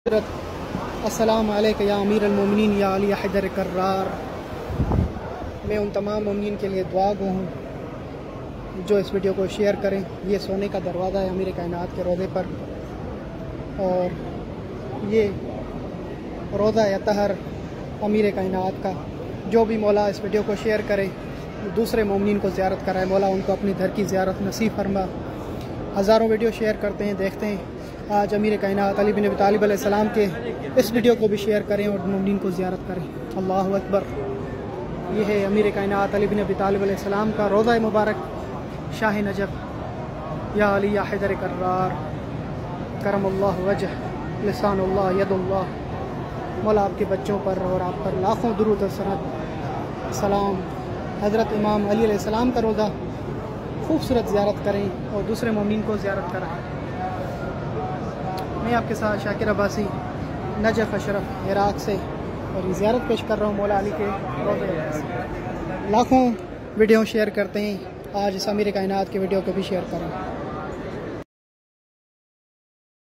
अस्सलामु अलैका या अमीर अल-मोमिनीन या अली हैदर कर्रार। मैं उन तमाम मोमिनीन के लिए दुआ गो हूँ जो इस वीडियो को शेयर करें। ये सोने का दरवाज़ा है अमीर कायनात के रोज़े पर, और ये रोज़ा अतहर अमीर कायनात का। जो भी मौला इस वीडियो को शेयर करे, दूसरे मोमिनीन को ज़ियारत कराए, मौला उनको अपनी घर की ज़ियारत नसीब फरमा। हज़ारों वीडियो शेयर करते हैं, देखते हैं। आज अमीर कायनात अली बिन अबी तालिब अलैहिस्सलाम के इस वीडियो को भी शेयर करें और मोमिनीन को ज़ियारत करें। अल्लाहु अकबर। ये है अमीर कायनात अली बिन अबी तालिब अलैहिस्सलाम का रोज़ा मुबारक, शाह नजफ़ या अली या हैदर कर्रार करमल्लाहु वजह लिसानुल्लाह यदुल्लाह। मौला आपके बच्चों पर और आप पर लाखों दुरूद और सलाम। हज़रत इमाम अली अलैहिस्सलाम का रोज़ा खूबसूरत ज़ियारत करें और दूसरे मोमिनीन को ज़ियारत कराएँ। मैं आपके साथ Shakir Abbasi Najaf Ashraf Iraq से, और ये ज़ियारत पेश कर रहा हूँ मौला अली के रोज़े। लाखों वीडियो शेयर करते हैं, आज इस अमीर कायनात के वीडियो को भी शेयर करें।